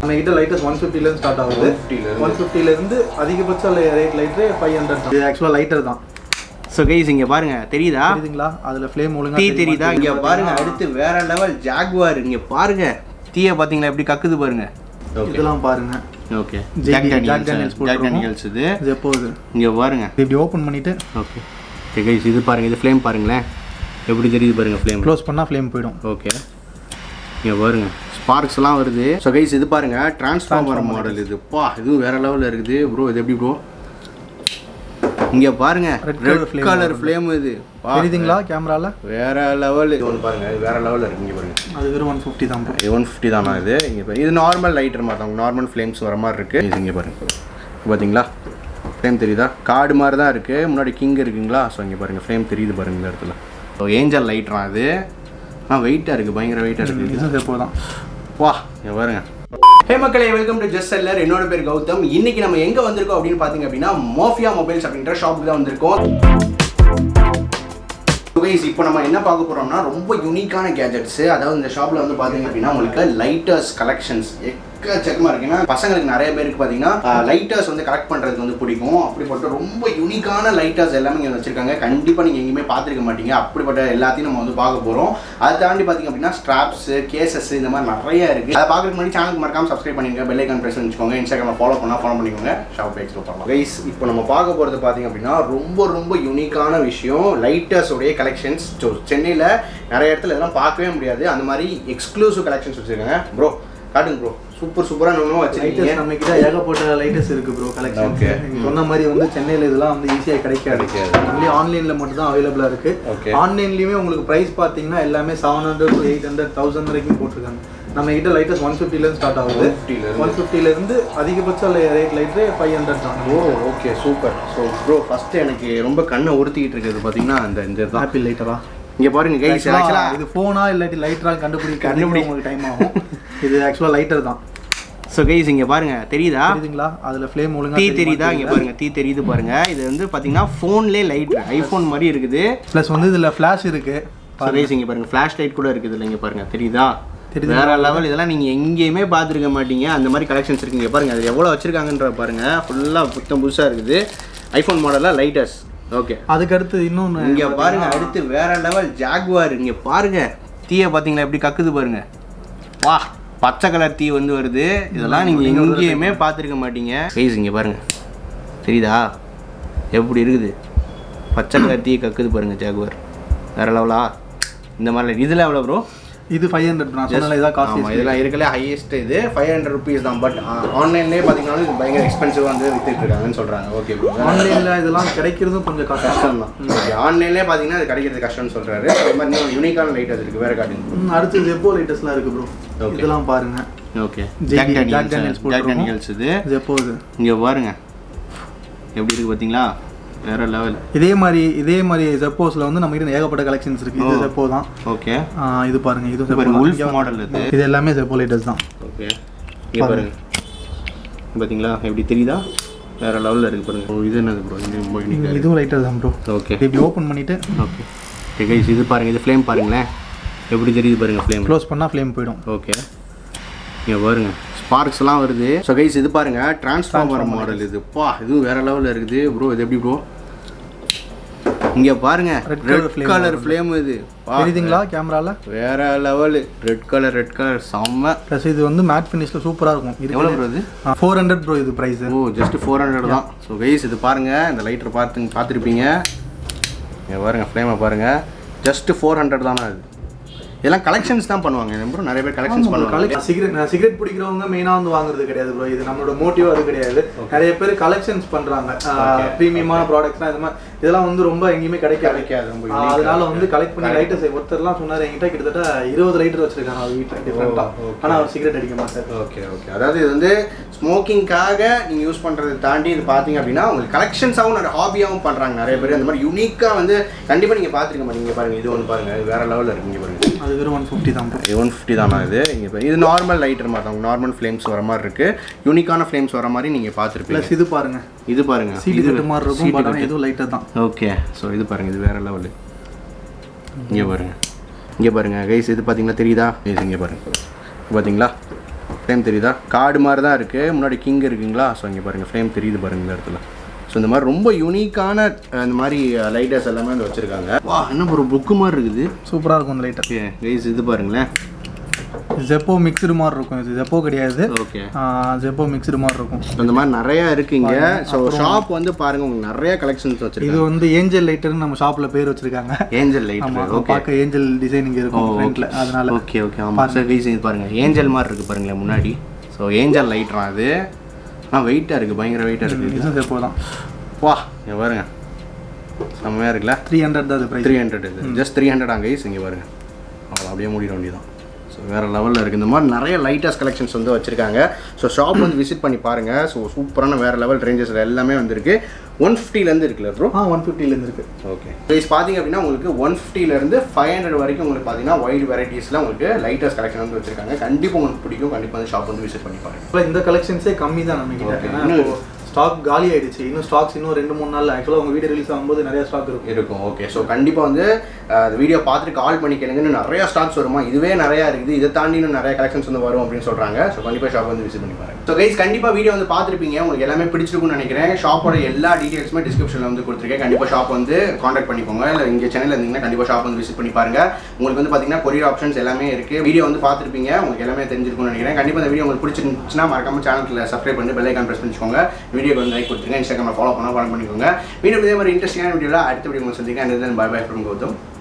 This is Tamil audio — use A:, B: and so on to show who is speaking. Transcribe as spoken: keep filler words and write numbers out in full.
A: நம்ம கிட்ட லைட்டஸ் one fifty ல இருந்து ஸ்டார்ட் ஆகுது. one fifty ல இருந்து அதிகபட்ச ரேட் லைட்டர் five hundred தான். இது एक्चुअली லைட்டர் தான்.
B: சோ गाइस இங்க பாருங்க தெரியுதா?
A: தெரியுதுங்களா? அதுல ஃப்ளேம் ஒழுங்கா
B: தீ தெரியுதா? இங்க பாருங்க அடுத்து வேற லெவல் ஜாகுவார். இங்க பாருங்க தீய பாத்தீங்களா எப்படி கக்குது பாருங்க.
A: இதெல்லாம் பாருங்க.
B: Okay Jack Daniels Jack Daniels இது
A: எப்போது
B: இங்க பாருங்க
A: இப்படி ஓபன் பண்ணிட்டு
B: ஓகே ஓகே गाइस இது பாருங்க இது ஃப்ளேம் பாருங்களே எப்படி தெரியுது பாருங்க ஃப்ளேம்
A: க்ளோஸ் பண்ணா ஃப்ளேம் போய்டும்.
B: ஓகே இங்க பாருங்க ஸ்பார்க்ஸ்லாம் வருது. ஸோ கைஸ் இது பாருங்க டிரான்ஸ்ஃபார்மர் மாடல் இது பா இதுவும் வேற லெவலில் இருக்குது ப்ரோ. இது எப்படி ப்ரோ? இங்கே பாருங்க ரெட் கலர் ஃப்ளேம் இது
A: தெரியுதுங்களா கேமரால?
B: வேற லெவல். இது ஒன்று பாருங்க இது வேற லெவலில் இருக்கு. இங்கே பாருங்க
A: அது வெறும் one fifty தான்.
B: இது one fifty தானா? இது இங்கே பாருங்க இது நார்மல் லைட்டர் மாதிரி தான். நார்மல் ஃப்ளேம்ஸ் வர மாதிரி இருக்கு. இது இங்கே பாருங்க பார்த்தீங்களா ஃப்ளேம் தெரியுதா? கார்டு மாதிரி தான் இருக்கு. முன்னாடி கிங் இருக்குங்களா? ஸோ இங்கே பாருங்க ஃப்ளேம் தெரியுது பாருங்க இந்த இடத்துல. ஸோ ஏஞ்சல் லைட்ரா அது. ஆ வெயிட்டாக இருக்குது பயங்கர வெயிட்டாக இருக்குது.
A: இது எப்போ தான்
B: வா இங்கே பாருங்க. ஹே மக்களே வெல்கம் டு ஜஸ்ட் செல்லர். என்னோட பேர் கௌதம். இன்னைக்கு நம்ம எங்கே வந்திருக்கோம் அப்படின்னு பார்த்தீங்க அப்படின்னா மோஃபியா மொபைல்ஸ் அப்படின்ற ஷாப்புக்கு தான் வந்திருக்கோம். இப்போ நம்ம என்ன பார்க்க போகிறோம்னா ரொம்ப யூனிக்கான கேஜெட்ஸ். அதாவது இந்த ஷாப்பில் வந்து பார்த்தீங்க அப்படின்னா உங்களுக்கு லைட்டர்ஸ் கலெக்ஷன்ஸ் எக்கச்சக்கமாக இருக்குன்னா பசங்களுக்கு நிறைய பேருக்கு பார்த்தீங்கன்னா லைட்டர்ஸ் வந்து கலெக்ட் பண்ணுறதுக்கு வந்து பிடிக்கும். அப்படிப்பட்ட ரொம்ப யூனிக்கான லைட்டர்ஸ் எல்லாமே இங்கே வச்சிருக்காங்க. கண்டிப்பாக நீங்கள் எங்கேயுமே பார்த்துருக்க மாட்டீங்க. அப்படிப்பட்ட எல்லாத்தையும் நம்ம வந்து பார்க்க போகிறோம். அதை தாண்டி பார்த்தீங்க அப்படின்னா ஸ்ட்ராப்ஸ் கேசஸ் இந்த மாதிரி நிறைய இருக்குது. அதை பார்க்குறதுக்கு முன்னாடி சேனலுக்கு மறக்காம சப்ஸ்கிரைப் பண்ணிக்கோங்க. பெல் ஐக்கான் ப்ரெஸ் வச்சுக்கோங்க. இன்ஸ்டாகிராமில் ஃபாலோ பண்ணால் ஃபாலோ பண்ணிக்கோங்க. ஷாப் எக்ஸ்ப்ளோர் பண்ணலாம். கைஸ் இப்போ நம்ம பார்க்க போகிறது பார்த்தீங்க அப்படின்னா ரொம்ப ரொம்ப யூனிக்கான விஷயம் லைட்டர்ஸோடைய கலெக்ஷன்ஸ். ஸோ சென்னையில் நிறைய இடத்துல இதெல்லாம் பார்க்கவே முடியாது. அந்த மாதிரி எக்ஸ்க்ளூசிவ் கலெக்ஷன்ஸ் வச்சுருக்காங்க. ப்ரோ காட்டுங்க ப்ரோ. சூப்பர் சூப்பரா நம்ம வச்சிருக்கீங்க.
A: நம்ம கிட்ட ஏகப்பட்ட லைட்டர்ஸ் இருக்கு ப்ரோ கலெக்ஷன். நீங்க சொன்ன மாதிரி வந்து சென்னையில இதெல்லாம் வந்து ஈஸியா கிடைக்காது. ஒன்லி ஆன்லைன்ல மட்டும் தான் அவைலபிளா இருக்கு. ஆன்லைன்லயுமே உங்களுக்கு பிரைஸ் பாத்தீங்கன்னா எல்லாமே seven hundred to eight hundred thousand வரைக்கும் போட்டுருக்காங்க. நம்ம கிட்ட லைட்டர்ஸ் one fifty ல இருந்து ஸ்டார்ட் ஆகுது. one fifty ல இருந்து அதிகபட்ச ரேட் லைட்டர் five hundred தான்.
B: Oh okay super. So bro first எனக்கு ரொம்ப கண்ணை உறுத்திக்கிட்டு இருக்குது பாத்தீங்கன்னா அந்த இந்த ஆப்பிள் லைட்டரா இங்க பாருங்க கைஸ். ஆக்சுவலா
A: இது போனா இல்லாட்டி லைட்டரா கண்டுபிடிக்க கண்டுபிடிக்க உங்களுக்கு டைம் ஆகும். இது ஆக்சுவலா லைட்டர் தான்.
B: ஸோ கைஸ் இங்கே பாருங்க தெரியுதா?
A: தெரியுதுங்களா? அதில் ஃப்ளேம் ஒழுங்கா
B: தீ தெரியுதா? இங்கே பாருங்க தீ தெரியுது பாருங்க. இது வந்து பார்த்தீங்கன்னா ஃபோன்லேயே லைட் ஐஃபோன் மாதிரி இருக்குது.
A: ப்ளஸ் வந்து இதில் ஃப்ளாஷ் இருக்கு.
B: ஸோ கைஸ் இங்கே பாருங்க ஃப்ளாஷ் லைட் கூட இருக்குது இல்லை? இங்கே பாருங்க தெரியுதா? வேற லெவல். இதெல்லாம் நீங்கள் எங்கேயுமே பார்த்துருக்க மாட்டீங்க. அந்த மாதிரி கலெக்ஷன்ஸ் இருக்குது. இங்கே பாருங்க அது எவ்வளோ வச்சிருக்காங்கன்ற பாருங்க. ஃபுல்லாக புத்தம் புதுசாக இருக்குது. ஐஃபோன் மாடலில் லைட்டர்ஸ். ஓகே
A: அதுக்கு அடுத்து இன்னொன்று
B: இங்கே பாருங்க அடுத்து வேற லெவல் ஜாகுவார். இங்கே பாருங்க தீயை பார்த்தீங்களா எப்படி கக்குது பாருங்க. வா பச்சை கலர் தீ வந்து வருது. இதெல்லாம் நீங்கள் எங்கேயுமே பார்த்துருக்க மாட்டீங்க. கைஸ் இங்கே பாருங்க தெரியுதா எப்படி இருக்குது? பச்சை கலர் தீ கக்குது பாருங்க ஜாகுவார். வேற லெவலா? இந்த மாதிரி இதில் எவ்வளோ ப்ரோ?
A: இது five hundred. நான் சொன்னல இதான் காஸ்ட்.
B: ஆமா இதெல்லாம் இருக்கல ஹையஸ்ட் இது five hundred rupees தான். பட் ஆன்லைன்லயே பாத்தீங்கன்னா இது பயங்கர எக்ஸ்பென்சிவா வந்து வித்துட்டு இருக்காங்கன்னு சொல்றாங்க. ஓகே ப்ரோ
A: ஆன்லைன்ல இதெல்லாம் கிடைக்கிறதும் கொஞ்சம் கஷ்டம் தான்.
B: ஓகே ஆன்லைன்லயே பாத்தீங்கன்னா இது கிடைக்கிறது கஷ்டம்னு சொல்றாரு. அதே மாதிரி இன்னும் யூனிக்கான லைட்டர்ஸ் இருக்கு. வேற காட்டுங்க.
A: அடுத்து ஜெப்போ லைட்டர்ஸ்லாம் இருக்கு ப்ரோ. இதெல்லாம் பாருங்க.
B: Okay Jack Daniels Jack Daniels இது
A: ஜெப்போ இது இங்க
B: பாருங்க எப்படி இருக்கு பாத்தீங்களா? வேற லெவல்.
A: இதே மாதிரி இதே மாதிரி ஜெப்போஸ்ல வந்து நம்ம கிட்ட ஏகப்பட்ட கலெக்ஷன்ஸ் இருக்கு. இது ஜெப்போ தான்.
B: ஓகே
A: இது பாருங்க இது
B: ஜெப்போ உல்ஃப் மாடல் இது.
A: இது எல்லாமே ஜெப்போ லைட்டர்ஸ் தான்.
B: ஓகே இங்க பாருங்க பாத்தீங்களா எப்படி தெரியுதா? வேற லெவல்ல இருக்கு பாருங்க. இது என்னது ப்ரோ? இது ரொம்ப யூனிக்கா.
A: இதுவும் லைட்டர் தான் ப்ரோ.
B: ஓகே
A: இப்படி ஓபன் பண்ணிட்டு
B: ஓகே ஓகே गाइस இது பாருங்க இது ஃப்ளேம் பாருங்களே எப்படி தெரியுது பாருங்க. ஃப்ளேம்
A: க்ளோஸ் பண்ணா ஃப்ளேம் போய்டும்.
B: ஓகே இங்க பாருங்க ஸ்பார்க்ஸ்லாம் வருது. ஸோ गाइस இது பாருங்க டிரான்ஸ்ஃபார்மர் மாடல் இது பா இதுவும் வேற லெவல்ல இருக்குது ப்ரோ. இது எப்படி ப்ரோ? இங்க பாருங்க ரெட் கலர் ஃப்ளேம் இது
A: தெரியுதுங்களா கேமரால?
B: வேற level. Red colour red colour செம்ம.
A: ப்ளஸ் இது வந்து மேட் ஃபினிஷ்ல சூப்பரா இருக்கும். இது
B: எவ்வளவு ப்ரோ? இது
A: four hundred ப்ரோ. இது price
B: oh just four hundred தான். ஸோ गाइस இது பாருங்க இந்த லைட்டர் பார்த்து பார்த்துருப்பீங்க. இங்க பாருங்க ஃப்ளேமை பாருங்க. ஜஸ்ட் four hundred தானா? அது இதெல்லாம் கலெக்ஷன்ஸ் தான் பண்ணுவாங்க ப்ரோ. நிறைய பேர் கலெக்ஷன்ஸ் பண்ணுவாங்க.
A: சிகரெட் சிகரெட் பிடிக்கிறவங்க மெயினா வந்து வாங்குறது கிடையாது ப்ரோ. இது நம்மளோட மோட்டிவ் அது கிடையாது. நிறைய பேர் கலெக்ஷன்ஸ் பண்றாங்க. பிரீமியமான ப்ராடக்ட்ஸ்லாம் இது மாதிரி இதெல்லாம் வந்து ரொம்ப எங்கேயுமே கிடைக்காது. அதனால வந்து கலெக்ட் பண்ணி லைட்டர்ஸ் ஒருத்தர்லாம் சொன்னாரு என்கிட்ட கிட்டத்தட்ட இருபது லைட்டர் வச்சிருக்காங்க அவர் வீட்டில் டிஃப்ரெண்டா. ஆனால் அவர் சிகரெட் அடிக்க மாட்டார்.
B: ஓகே ஓகே அதாவது இது வந்து ஸ்மோக்கிங்காக நீங்கள் யூஸ் பண்ணுறதை தாண்டி இது பார்த்தீங்க அப்படின்னா உங்களுக்கு கலெக்ஷன்ஸாகவும் நிறைய ஹாபியாகவும் பண்ணுறாங்க நிறைய பேர். அந்த மாதிரி யூனிக்காக வந்து கண்டிப்பாக நீங்கள் பார்த்துருக்க மாட்டீங்க. பாருங்க இது ஒன்று பாருங்க இது வேற லெவலில் இருக்குங்க பாருங்க.
A: அது வெறும் one fifty தான்.
B: one fifty தானா? இது இங்கே இது நார்மல் லைட்டர் மாதிரி தான். நார்மல் ஃப்ளேம்ஸ் வர மாதிரி இருக்கு. யூனிக்கான ஃப்ளேம்ஸ் வர மாதிரி நீங்கள் பார்த்துருப்பீங்க.
A: இது பாருங்க
B: இது பாருங்க
A: இது மாதிரி இருக்கும். பட் ஆனால் இது லைட்டர் தான்.
B: ஓகே ஸோ இது பாருங்க இது வேற லெவல். இங்கே பாருங்க இங்கே பாருங்க गाइस இது பார்த்தீங்கன்னா தெரியுதா? இங்கே பாருங்க பார்த்தீங்களா ஃப்ரேம் தெரியுதா கார்டு மாதிரி தான் இருக்குது முன்னாடி கிங் இருக்குங்களா ஸோ இங்கே பாருங்கள் ஃப்ரேம் தெரியுது பாருங்கள் இந்த இடத்துல ஸோ இந்த மாதிரி ரொம்ப யூனிக்கான இந்த மாதிரி லைட்டர்ஸ் எல்லாமே வந்து வச்சுருக்காங்க வா என்ன ஒரு புக்கு மாதிரி இருக்குது
A: சூப்பராக இருக்கும் இந்த லைட்டர்
B: ஓகே கைஸ் இது பாருங்களேன்
A: ஜெப்போ மிக்ஸ்டு மாதிரி இருக்கும் இது ஜெப்போ கிடையாது
B: ஓகே
A: ஜெப்போ மிக்ஸ்டு மாதிரி இருக்கும்
B: இந்த மாதிரி நிறையா இருக்குங்க ஸோ ஷாப் வந்து பாருங்க உங்களுக்கு நிறைய கலெக்ஷன்ஸ் வச்சிருக்காங்க
A: இது வந்து ஏஞ்சல் லைட்டர்னு நம்ம ஷாப்பில் பேர் வச்சிருக்காங்க
B: ஏஞ்சல் லைட்டர் ஓகே
A: பார்க்க ஏஞ்சல் டிசைனிங் இருக்கும் ஃப்ரண்ட்ல அதனால
B: ஓகே ஓகே ஆமாம் சார் கைஸ் இது பாருங்க ஏஞ்சல் மாதிரி இருக்குது பாருங்களேன் முன்னாடி ஸோ ஏஞ்சல் லைட்ரா அது ஆனால் வெயிட்டாக இருக்குது பயங்கர வெயிட்டாக இருக்குது
A: இது ஜெப்போ தான்
B: வா இங்கே பாருங்க செம்மையாக இருக்குல்ல
A: த்ரீ ஹண்ட்ரட் தான் ப்ரைஸ்
B: த்ரீ ஹண்ட்ரட் இது ஜஸ்ட் த்ரீ ஹண்ட்ரட் அங்கே கைஸ் இங்கே பாருங்க அவ்வளோ அப்படியே மூடிட வேண்டியதான் ஸோ வேறு லெவலில் இருக்குது இந்த மாதிரி நிறைய லைட்டர்ஸ் கலெக்ஷன்ஸ் வந்து வச்சுருக்காங்க ஸோ ஷாப் வந்து விசிட் பண்ணி பாருங்கள் ஸோ சூப்பரான வேறு லெவல் ரேஞ்சஸில் எல்லாமே வந்துருக்கு ஒன் ஃபிஃப்டிலேருந்து இருக்குல்ல ப்ரோ
A: ஆ ஒன் ஃபிஃப்டிலேருந்து இருக்குது
B: ஓகே ப்ரைஸ் பார்த்தீங்க அப்படின்னா உங்களுக்கு ஒன் ஃபிஃப்டிலேருந்து ஃபைவ் ஹண்ட்ரட் வரைக்கும் உங்களுக்கு பார்த்தீங்கன்னா வைட் வெரைட்டிஸில் உங்களுக்கு லைட்டர்ஸ் கலெக்ஷன் வந்து வச்சிருக்காங்க கண்டிப்பாக உங்களுக்கு பிடிக்கும் கண்டிப்பாக வந்து ஷாப் வந்து விசிட் பண்ணி பாருங்கள்
A: இப்போ இந்த கலெக்ஷன்ஸே கம்மி தான் நம்ம கிட்ட ஸ்டாக் காலி ஆயிடுச்சு இன்னும் ஸ்டாக்ஸ் இன்னும் ரெண்டு மூணு நாள் ஆக்சுவலாக உங்கள் வீடியோ ரிலீஸ் ஆகும்போது நிறைய ஸ்டாக் இருக்கும்
B: இருக்கும் ஓகே ஸோ கண்டிப்பாக வந்து அந்த வீடியோ பார்த்துட்டு கால் பண்ணி கேளுங்கன்னு நிறைய ஸ்டாக்ஸ் வருமா இதுவே நிறையா இருக்குது இதை தாண்டி இன்னும் நிறைய கலெக்ஷன்ஸ் வந்து வரும் அப்படின்னு சொல்கிறாங்க ஸோ கண்டிப்பாக ஷாப் வந்து விசிட் பண்ணி பாருங்க ஸோ கைஸ் கண்டிப்பாக வீடியோ வந்து பார்த்துருப்பீங்க உங்களுக்கு எல்லாமே பிடிச்சிருக்கும்னு நினைக்கிறேன் ஷாப்போட எல்லா டீட்டெயில்ஸுமே டிஸ்கிரிப்ஷனில் வந்து கொடுத்துருக்கேன் கண்டிப்பாக ஷாப் வந்து காண்டாக்ட் பண்ணிக்கோங்க இல்லை இங்கே சென்னையில் இருந்தீங்கன்னா கண்டிப்பாக ஷாப் வந்து விசிட் பண்ணி பாருங்க உங்களுக்கு வந்து பார்த்தீங்கன்னா கொரியர் ஆப்ஷன்ஸ் எல்லாமே இருக்குது வீடியோ வந்து பார்த்துருப்பீங்க உங்களுக்கு எல்லாமே தெரிஞ்சிருக்கும்னு நினைக்கிறேன் கண்டிப்பாக இந்த வீடியோ உங்களுக்கு பிடிச்சிருந்துச்சுன்னா மறக்காம சேனலில் சப்ஸ்கிரைப் பண்ணி பெல் ஐக்கான் ப்ரெஸ் பண்ணிக்கோங்க வீடியோக்கு வந்து லைக் கொடுத்துருங்க இன்ஸ்டாகிராமில் ஃபாலோ பண்ணால் ஃபாலோ பண்ணிக்கோங்க வீடியோ இதே மாதிரி இன்ட்ரெஸ்டிங்கான வீடியோவில் அடுத்த வீடியோ உங்களுக்கு சந்திக்கிறேன் பை பை ஃப்ரம் கௌதம்